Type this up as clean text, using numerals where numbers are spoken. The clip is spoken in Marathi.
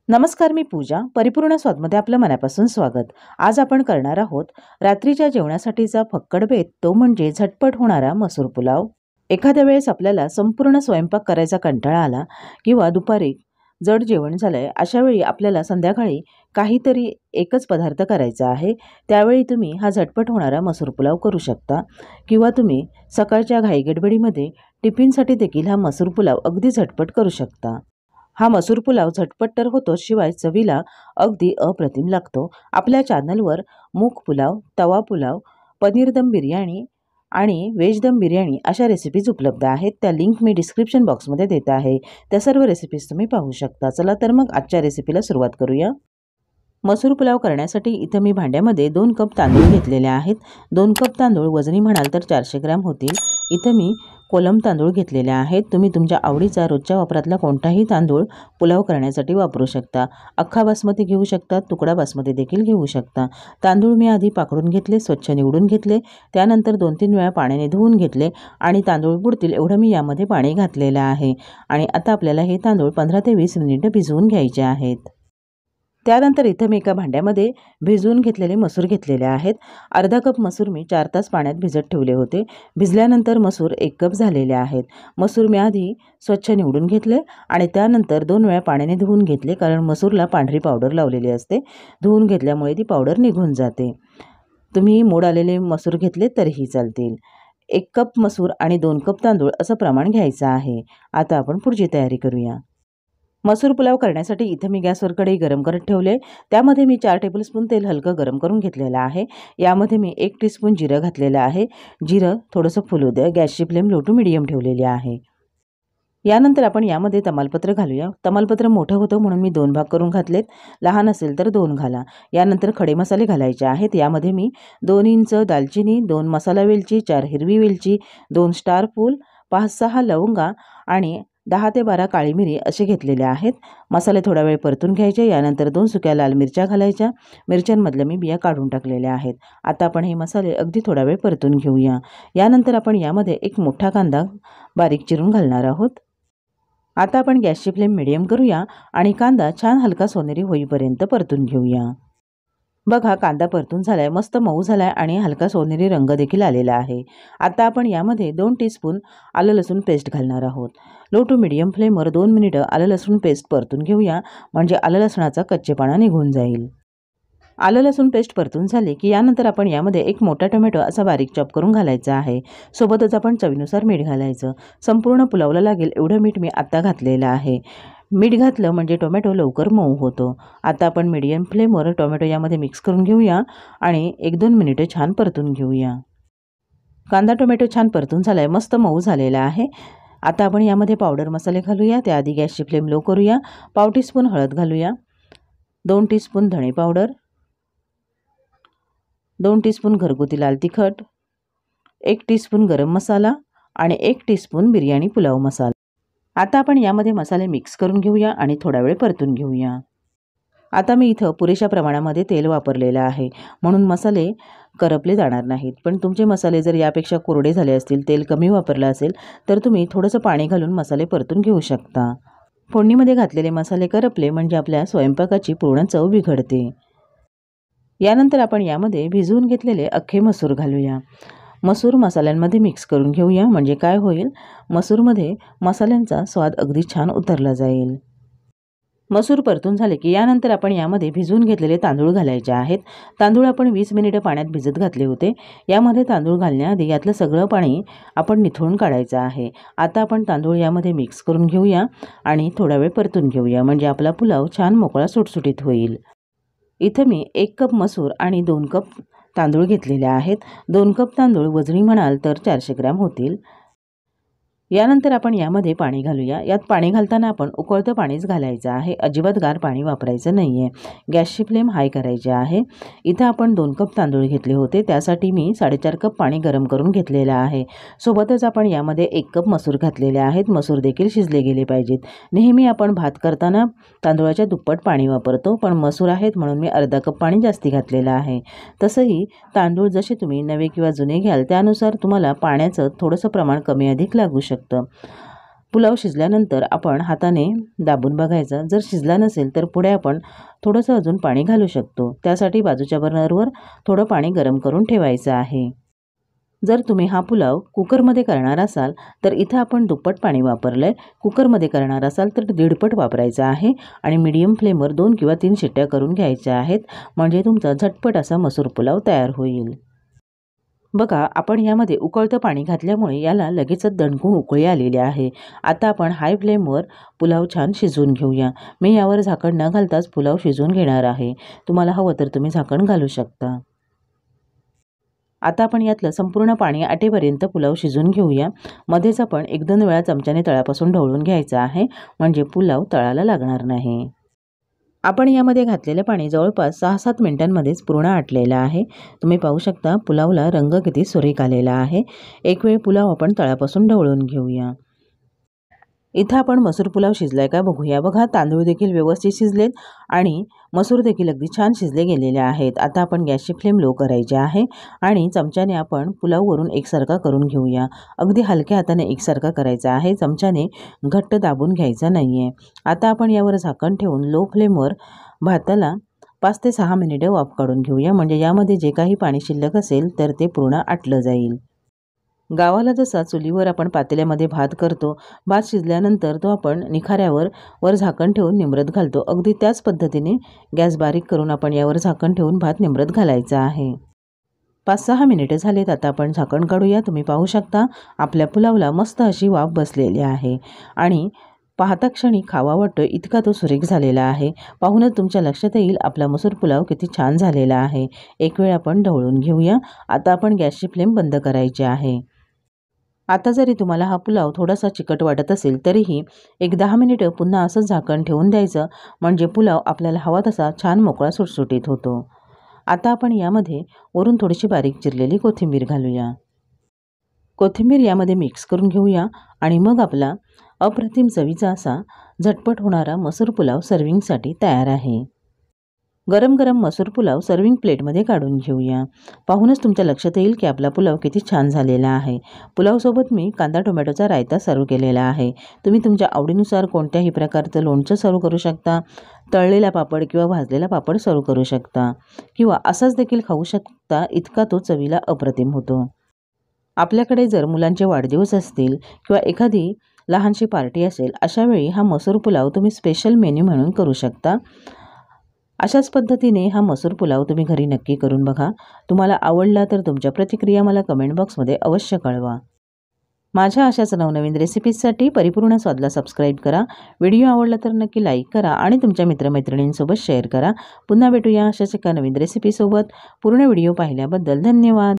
नमस्कार, मी पूजा. परिपूर्ण स्वादमध्ये आपलं मनापासून स्वागत. आज आपण करणार आहोत रात्रीच्या जेवणासाठीचा फक्कड बेत, तो म्हणजे झटपट होणारा मसूर पुलाव. एखाद्या वेळेस आपल्याला संपूर्ण स्वयंपाक करायचा कंटाळा आला किंवा दुपारी जड जेवण झालंय, अशा वेळी आपल्याला संध्याकाळी काहीतरी एकच पदार्थ करायचा आहे. त्यावेळी तुम्ही हा झटपट होणारा मसूर पुलाव करू शकता किंवा तुम्ही सकाळच्या घाईगडबडीमध्ये टिफिनसाठी देखील हा मसूर पुलाव अगदी झटपट करू शकता. हा मसूर पुलाव झटपट तर होतो, शिवाय चवीला अगदी अप्रतिम लागतो. आपल्या चॅनलवर मूग पुलाव, तवा पुलाव, पनीर दम बिर्याणी आणि व्हेज दम बिर्याणी अशा रेसिपीज उपलब्ध आहेत. त्या लिंक मी डिस्क्रिप्शन बॉक्समध्ये देत आहे. त्या सर्व रेसिपीज तुम्ही पाहू शकता. चला तर मग आजच्या रेसिपीला सुरुवात करूया. मसूर पुलाव करण्यासाठी इथं मी भांड्यामध्ये 2 कप तांदूळ घेतलेले आहेत. 2 कप तांदूळ वजनी म्हणाल तर 400 ग्रॅम होतील. इथं मी कोलम तांदूळ घेतलेले आहेत. तुम्ही तुमच्या आवडीचा रोजच्या वापरातला कोणताही तांदूळ पुलाव करण्यासाठी वापरू शकता. अख्खा बासमती घेऊ शकता, तुकडा बासमती देखील घेऊ शकता. तांदूळ मी आधी पाकडून घेतले, स्वच्छ निवडून घेतले, त्यानंतर 2-3 वेळा पाण्याने धुवून घेतले आणि तांदूळ बुडतील एवढं मी यामध्ये पाणी घातलेलं आहे. आणि आता आपल्याला हे तांदूळ 15 ते 20 मिनिटं भिजवून घ्यायचे आहेत. त्यानंतर इथं मी एका भांड्यामध्ये भिजवून घेतलेले मसूर घेतलेले आहेत. अर्धा कप मसूर मी 4 तास पाण्यात भिजत ठेवले होते. भिजल्यानंतर मसूर 1 कप झालेले आहेत. मसूर मी आधी स्वच्छ निवडून घेतले आणि त्यानंतर 2 वेळा पाण्याने धुवून घेतले, कारण मसूरला पांढरी पावडर लावलेली असते. धुवून घेतल्यामुळे ती पावडर निघून जाते. तुम्ही मोड आलेले मसूर घेतले तरीही चालतील. 1 कप मसूर आणि 2 कप तांदूळ असं प्रमाण घ्यायचं आहे. आता आपण पुढची तयारी करूया. मसूर पुलाव करण्यासाठी इथं मी गॅसवर कढई गरम करत ठेवले. त्यामध्ये मी 4 टेबलस्पून तेल हलकं गरम करून घेतलेलं आहे. यामध्ये मी 1 टीस्पून जिरं घातलेलं आहे. जिरं थोडंसं फुलू द्या. गॅसची फ्लेम लो टू मीडियम ठेवलेली आहे. यानंतर आपण यामध्ये तमालपत्र घालूया. तमालपत्र मोठं होतं म्हणून मी 2 भाग करून घातलेत. लहान असेल तर 2 घाला. यानंतर खडे मसाले घालायचे आहेत. यामध्ये मी 2 इंच दालचिनी, 2 मसाला वेलची, 4 हिरवी वेलची, 2 स्टार फूल, 5-6 लवंगा आणि 10 ते 12 काळी मिरी असे घेतलेले आहेत. मसाले थोडा वेळ परतून घ्यायचे. यानंतर 2 सुक्या लाल मिरच्या घालायच्या. मिरच्यांमधल्या मी बिया काढून टाकलेल्या आहेत. आता आपण हे मसाले अगदी थोडा वेळ परतून घेऊया. यानंतर आपण यामध्ये एक मोठा कांदा बारीक चिरून घालणार आहोत. आता आपण गॅसची फ्लेम मीडियम करूया आणि कांदा छान हलका सोनेरी होईपर्यंत परतून घेऊया. बघा, कांदा परतून झालाय, मस्त मऊ झालाय आणि हलका सोनेरी रंग देखील आलेला आहे. आता आपण यामध्ये 2 टीस्पून आलं लसूण पेस्ट घालणार आहोत. लो टू मीडियम फ्लेमवर 2 मिनिटं आलं लसूण पेस्ट परतून घेऊया, म्हणजे आलं लसणाचा कच्चेपणा निघून जाईल. आलं लसूण पेस्ट परतून झाली की यानंतर आपण यामध्ये एक मोठा टोमॅटो असा बारीक चॉप करून घालायचा आहे. सोबतच आपण चवीनुसार मीठ घालायचं. संपूर्ण पुलावला लागेल एवढं मीठ मी आत्ता घातलेलं आहे. मीठ घातलं म्हणजे टोमॅटो लवकर मऊ होतो. आता आपण मीडियम फ्लेमवर टोमॅटो यामध्ये मिक्स करून घेऊया आणि 1-2 मिनिटं छान परतून घेऊया. कांदा टोमॅटो छान परतून झालाय, मस्त मऊ झालेला आहे. आता आपण यामध्ये पावडर मसाले घालूया. त्याआधी गॅसची फ्लेम लो करूया. पाव टीस्पून हळद घालूया, 2 टीस्पून धणे पावडर, 2 टीस्पून घरगुती लाल तिखट, 1 टीस्पून गरम मसाला आणि 1 टीस्पून बिर्याणी पुलाव मसाला. आता आपण यामध्ये मसाले मिक्स करून घेऊया आणि थोडा वेळ परतून घेऊया. आता मी इथं पुरेशा प्रमाणामध्ये तेल वापरलेलं आहे, म्हणून मसाले करपले जाणार नाहीत. पण तुमचे मसाले जर यापेक्षा कोरडे झाले असतील, तेल कमी वापरलं असेल, तर तुम्ही थोडंसं पाणी घालून मसाले परतून घेऊ शकता. फोडणीमध्ये घातलेले मसाले करपले म्हणजे आपल्या स्वयंपाकाची पूर्ण चव बिघडते. यानंतर आपण यामध्ये भिजवून घेतलेले अख्खे मसूर घालूया. मसूर मसाल्यांमध्ये मिक्स करून घेऊया, म्हणजे काय होईल, मसूरमध्ये मसाल्यांचा स्वाद अगदी छान उतरला जाईल. मसूर परतून झाले की यानंतर आपण यामध्ये भिजवून घेतलेले तांदूळ घालायचे आहेत. तांदूळ आपण 20 मिनिटं पाण्यात भिजत घातले होते. यामध्ये तांदूळ घालण्याआधी यातलं सगळं पाणी आपण निथळून काढायचं आहे. आता आपण तांदूळ यामध्ये मिक्स करून घेऊया आणि थोडा वेळ परतून घेऊया, म्हणजे आपला पुलाव छान मोकळा सुटसुटीत होईल. इथं मी 1 कप मसूर आणि 2 कप तांदूळ घेतलेले आहेत. 2 कप तांदूळ वजनी म्हणाल तर 400 ग्रॅम होतील. यानंतर आपण यामध्ये पाणी घालूया. यात पाणी घालताना आपण उकळतं पाणीच घालायचं आहे, अजिबात गार पाणी वापरायचं नाही आहे. गॅसची फ्लेम हाय करायची आहे. इथं आपण 2 कप तांदूळ घेतले होते, त्यासाठी मी 4.5 कप पाणी गरम करून घेतलेलं आहे. सोबतच आपण यामध्ये 1 कप मसूर घातलेले आहेत. मसूर देखील शिजले गेले पाहिजेत. नेहमी आपण भात करताना तांदूळाच्या दुप्पट पाणी वापरतो, पण मसूर आहेत म्हणून मी अर्धा कप पाणी जास्ती घातलेलं आहे. तसंही तांदूळ जसे तुम्ही नवे किंवा जुने घ्याल त्यानुसार तुम्हाला पाण्याचं थोडंसं प्रमाण कमी अधिक लागू शकतं. पुलाव शिजल्यानंतर आपण हाताने दाबून बघायचा. जर शिजला नसेल तर पुढे आपण थोडंसं अजून पाणी घालू शकतो. त्यासाठी बाजूच्या बर्नरवर थोडं पाणी गरम करून ठेवायचं आहे. जर तुम्ही हा पुलाव कुकरमध्ये करणार असाल तर इथं आपण दुप्पट पाणी वापरलं आहे. कुकरमध्ये करणार असाल तर दीडपट वापरायचं आहे आणि मीडियम फ्लेमवर 2 किंवा 3 शिट्ट्या करून घ्यायच्या आहेत. म्हणजे तुमचा झटपट असा मसूर पुलाव तयार होईल. बघा, आपण यामध्ये उकळतं पाणी घातल्यामुळे याला लगेचच दणकून उकळी आलेली आहे. आता आपण हाय फ्लेमवर पुलाव छान शिजवून घेऊया. मी यावर झाकण न घालताच पुलाव शिजवून घेणार आहे. तुम्हाला हवं तर तुम्ही झाकण घालू शकता. आता आपण यातलं संपूर्ण पाणी आटेपर्यंत पुलाव शिजवून घेऊया. मध्येच आपण 1-2 वेळा चमच्याने तळापासून ढवळून घ्यायचं आहे, म्हणजे पुलाव तळाला लागणार नाही. आपण यामध्ये घातलेलं पाणी जवळपास 6-7 मिनिटांमध्येच पूर्ण आटलेलं आहे. तुम्ही पाहू शकता पुलावला रंग किती सुरेख आलेला आहे. एक वेळ पुलाव आपण तळापासून ढवळून घेऊया. इथं आपण मसूर पुलाव शिजलाय का बघूया. बघा, तांदूळ देखील व्यवस्थित शिजलेत आणि मसूर देखील अगदी छान शिजले गेलेले आहेत. आता आपण गॅसची फ्लेम लो करायची आहे आणि चमच्याने आपण पुलाववरून एकसारखा करून घेऊया. अगदी हलक्या हाताने एकसारखा करायचा आहे. चमच्याने घट्ट दाबून घ्यायचा नाही आहे. आता आपण यावर झाकण ठेवून लो फ्लेमवर भाताला 5 ते 6 मिनिटे वाफ काढून घेऊया. म्हणजे यामध्ये जे काही पाणी शिल्लक असेल तर ते पूर्ण आटलं जाईल. गावाला जसा चुलीवर आपण पातेल्यामध्ये भात करतो, भात शिजल्यानंतर तो आपण निखाऱ्यावर वर झाकण ठेवून निमरत घालतो, अगदी त्याच पद्धतीने गॅस बारीक करून आपण यावर झाकण ठेवून भात निमरत घालायचा आहे. 5-6 मिनिटे झालेत. आता आपण झाकण काढूया. तुम्ही पाहू शकता आपल्या पुलावला मस्त अशी वाफ बसलेली आहे आणि पाहता क्षणी खावा वाटतो इतका तो सुरेख झालेला आहे. पाहूनच तुमच्या लक्षात येईल आपला मसूर पुलाव किती छान झालेला आहे. एक वेळ आपण ढवळून घेऊया. आता आपण गॅसची फ्लेम बंद करायची आहे. आता जरी तुम्हाला हा पुलाव थोडासा चिकट वाटत असेल तरीही 1-10 मिनिटं पुन्हा असंच झाकण ठेवून द्यायचं, म्हणजे पुलाव आपल्याला हवा तसा छान मोकळा सुटसुटीत होतो. आता आपण यामध्ये वरून थोडीशी बारीक चिरलेली कोथिंबीर घालूया. कोथिंबीर यामध्ये मिक्स करून घेऊया आणि मग आपला अप्रतिम चवीचा असा झटपट होणारा मसूर पुलाव सर्विंगसाठी तयार आहे. गरम गरम मसूर पुलाव सर्विंग प्लेटमध्ये काढून घेऊया. पाहूनच तुमच्या लक्षात येईल की आपला पुलाव किती छान झालेला आहे. पुलावसोबत मी कांदा टोमॅटोचा रायता सर्व केलेला आहे. तुम्ही तुमच्या आवडीनुसार कोणत्याही प्रकारचं लोणचं सर्व करू शकता, तळलेला पापड किंवा भाजलेला पापड सर्व करू शकता किंवा असाच देखील खाऊ शकता. इतका तो चवीला अप्रतिम होतो. आपल्याकडे जर मुलांचे वाढदिवस असतील किंवा एखादी लहानशी पार्टी असेल, अशा वेळी हा मसूर पुलाव तुम्ही स्पेशल मेन्यू म्हणून करू शकता. अशाच पद्धतीने हा मसूर पुलाव तुम्ही घरी नक्की करून बघा. तुम्हाला आवडला तर तुमच्या प्रतिक्रिया मला कमेंट बॉक्समध्ये अवश्य कळवा. माझ्या अशाच नवनवीन रेसिपीजसाठी परिपूर्ण स्वादला सबस्क्राईब करा. व्हिडिओ आवडला तर नक्की लाईक करा आणि तुमच्या मित्रमैत्रिणींसोबत शेअर करा. पुन्हा भेटूया अशाच एका नवीन रेसिपीसोबत. पूर्ण व्हिडिओ पाहिल्याबद्दल धन्यवाद.